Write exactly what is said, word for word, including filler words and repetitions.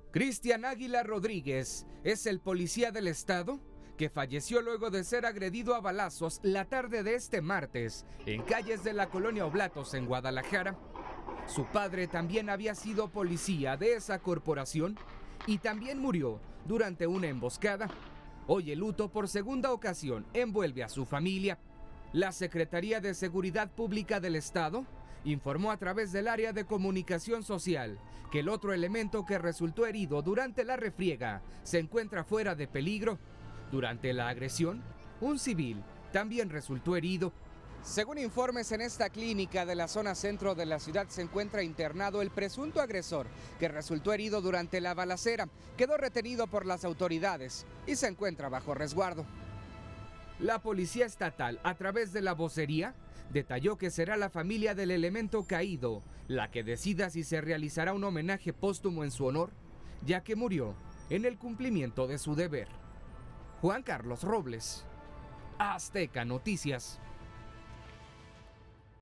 Cristian Águila Rodríguez es el policía del estado que falleció luego de ser agredido a balazos la tarde de este martes en calles de la colonia Oblatos en Guadalajara. Su padre también había sido policía de esa corporación y también murió durante una emboscada. Hoy el luto por segunda ocasión envuelve a su familia. La Secretaría de Seguridad Pública del Estado informó a través del área de comunicación social que el otro elemento que resultó herido durante la refriega se encuentra fuera de peligro. Durante la agresión, un civil también resultó herido. Según informes, en esta clínica de la zona centro de la ciudad se encuentra internado el presunto agresor que resultó herido durante la balacera. Quedó retenido por las autoridades y se encuentra bajo resguardo. La policía estatal, a través de la vocería, detalló que será la familia del elemento caído la que decida si se realizará un homenaje póstumo en su honor, ya que murió en el cumplimiento de su deber. Juan Carlos Robles, Azteca Noticias.